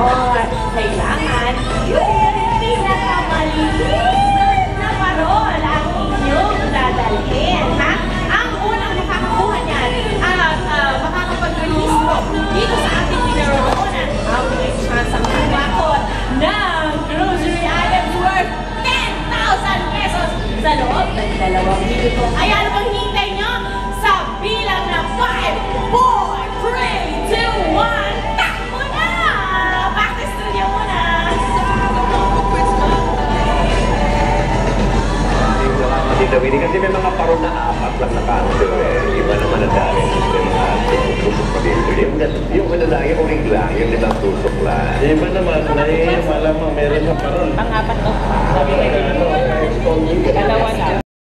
Kailangan yung pinakamaliit na parol ang inyong dadalhin, ha? Ang unang makakakuha niyan at makakapag-release po dito sa ating pinaroonan ang may chance ang kumakot ng grocery items worth 10,000 pesos sa loob ng 2 minuto. Ay, ano bang hinihintay nyo? Sa bilang na 5, 4, 3, 2, 1, takbo na! Back to studio muna! Tita Winnie, kasi may mga parol na 4 lang na kanto eh. Iba naman ang dami. May mga tusok pa dito. Yung madadagi uling lang, yung ibang tusok lang. Iba naman, malamang meron na parol. Ang 4 to. Sabi kayo. Dalawa na.